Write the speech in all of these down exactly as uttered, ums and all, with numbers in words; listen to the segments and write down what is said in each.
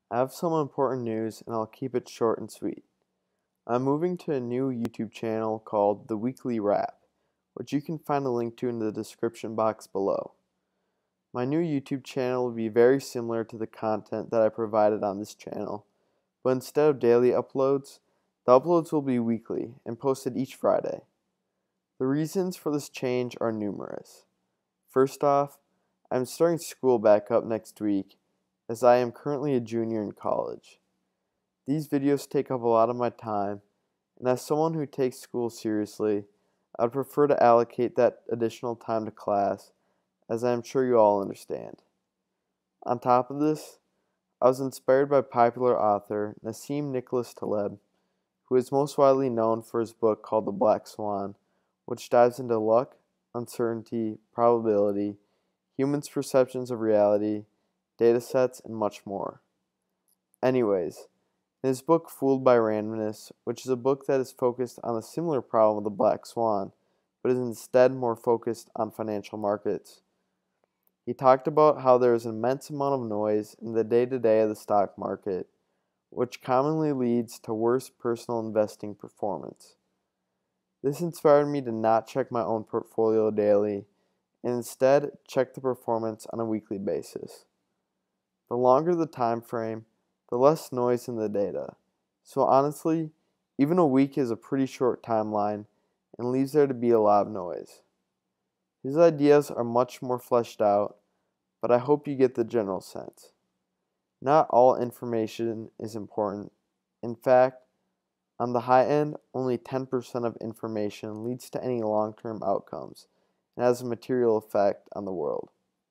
I have some important news and I'll keep it short and sweet. I'm moving to a new YouTube channel called The Weekly Wrap, which you can find a link to in the description box below. My new YouTube channel will be very similar to the content that I provided on this channel, but instead of daily uploads, the uploads will be weekly and posted each Friday. The reasons for this change are numerous. First off, I'm starting school back up next week, as I am currently a junior in college. These videos take up a lot of my time, and as someone who takes school seriously, I would prefer to allocate that additional time to class, as I am sure you all understand. On top of this, I was inspired by popular author Nassim Nicholas Taleb, who is most widely known for his book called The Black Swan, which dives into luck, uncertainty, probability, humans' perceptions of reality, data sets, and much more. Anyways, in his book Fooled by Randomness, which is a book that is focused on a similar problem of the black swan, but is instead more focused on financial markets, he talked about how there is an immense amount of noise in the day-to-day of the stock market, which commonly leads to worse personal investing performance. This inspired me to not check my own portfolio daily, and instead check the performance on a weekly basis. The longer the time frame, the less noise in the data. So honestly, even a week is a pretty short timeline and leaves there to be a lot of noise. His ideas are much more fleshed out, but I hope you get the general sense. Not all information is important. In fact, on the high end, only ten percent of information leads to any long-term outcomes and has a material effect on the world.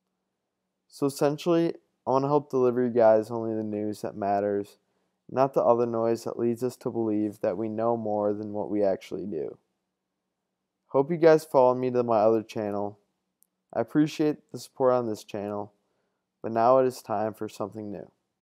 So essentially, I want to help deliver you guys only the news that matters, not the other noise that leads us to believe that we know more than what we actually do. Hope you guys follow me to my other channel. I appreciate the support on this channel, but now it is time for something new.